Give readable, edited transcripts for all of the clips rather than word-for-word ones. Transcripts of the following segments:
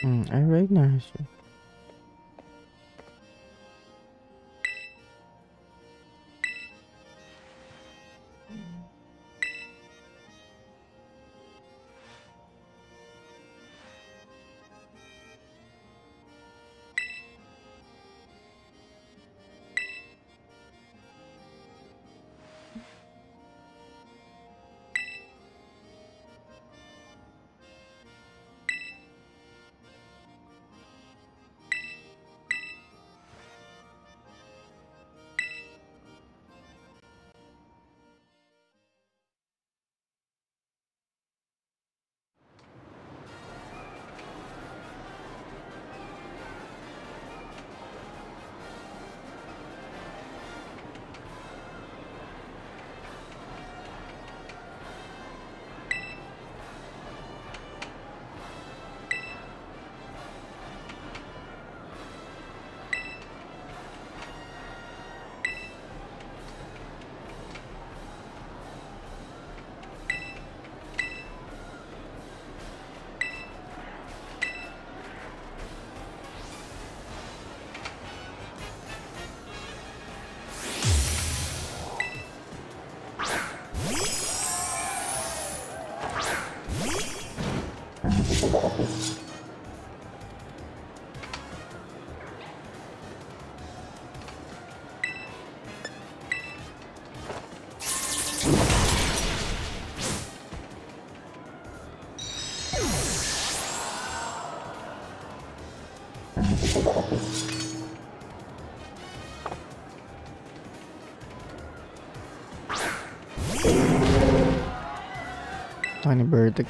I recognize you. Tiny bird.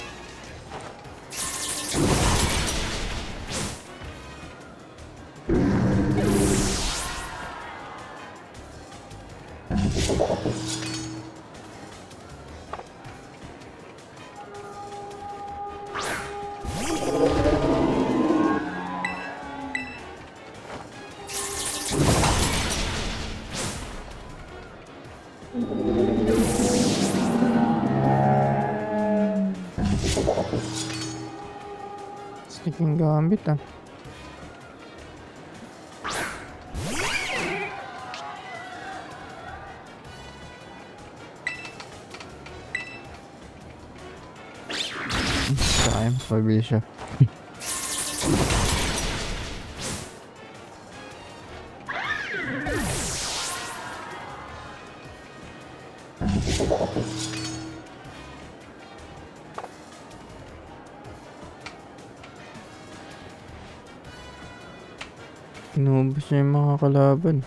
Sneaking gambit ah. Sayang, pabilis siya. Inubos niya yung mga kalaban.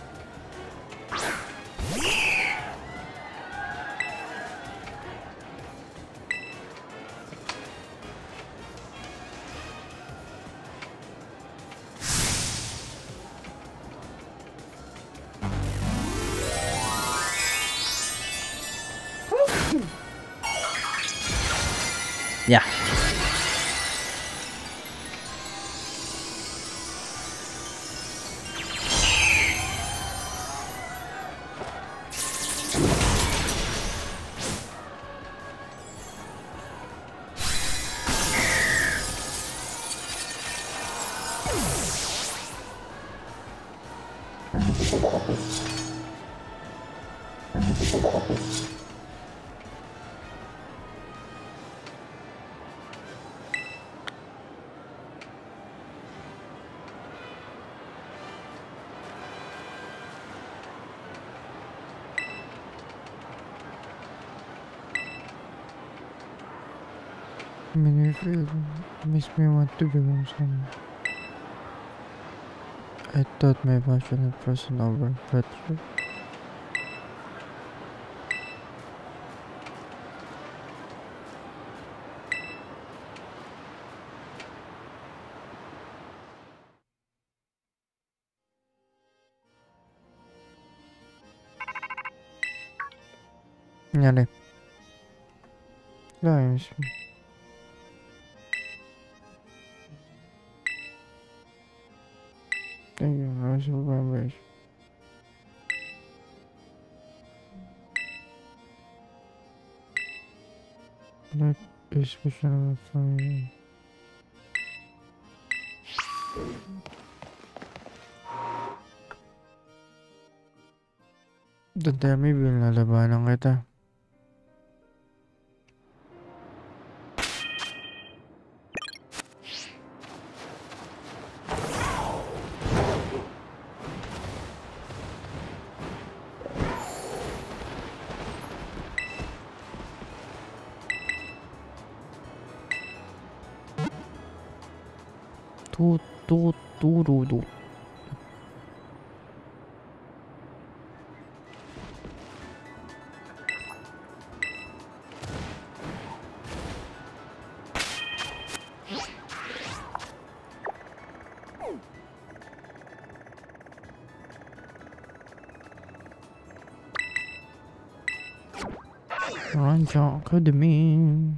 Yeah. Minifield makes me want to become some. I thought my passionate person over better. Nangyari. Guys. Thank you, Russell Barbers. That is special for me. Doon tayo may lalabanan kita. Turudu. Rancho Academy.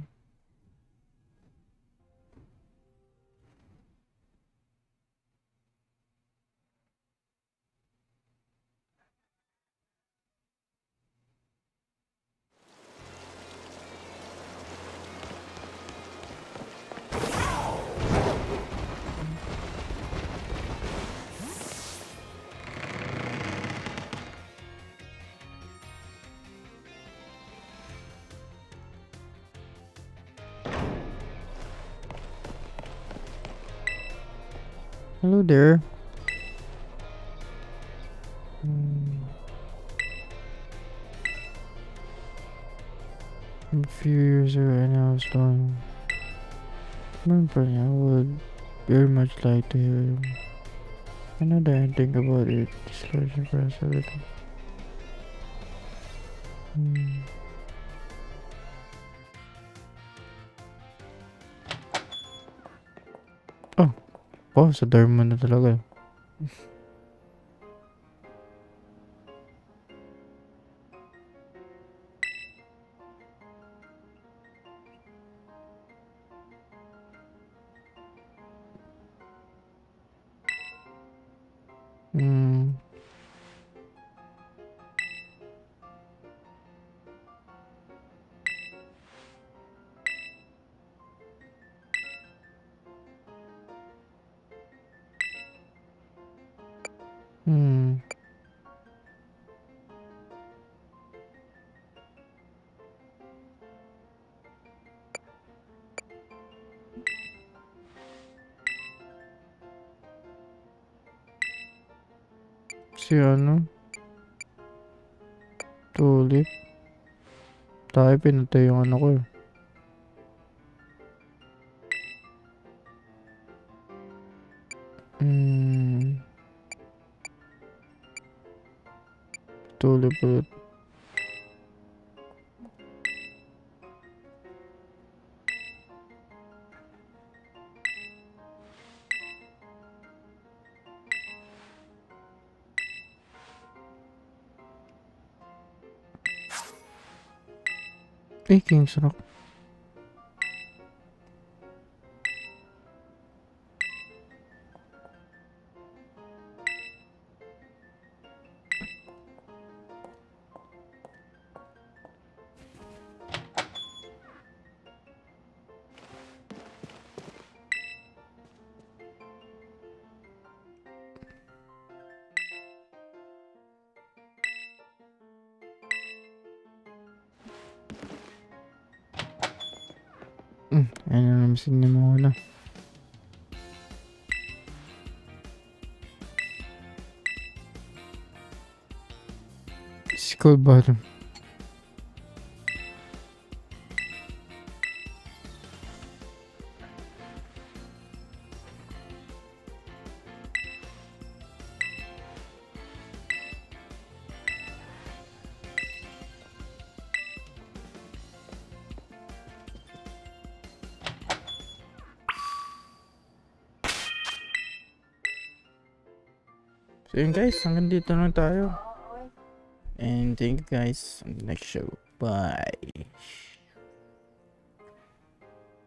Hello there. A few years ago, and I was doing. Remember, I would very much like to hear him. I know that I think about it. Disclosure press everything. Oh, sa Dharma na talaga. Si ano? Tulip. Tayo pinatay yung ano ko eh. Tulip ulit. King's Rock. Ayan na naman sinimula. Skull bottom. So yun guys, hanggang dito na tayo. And thank you guys on the next show. Bye.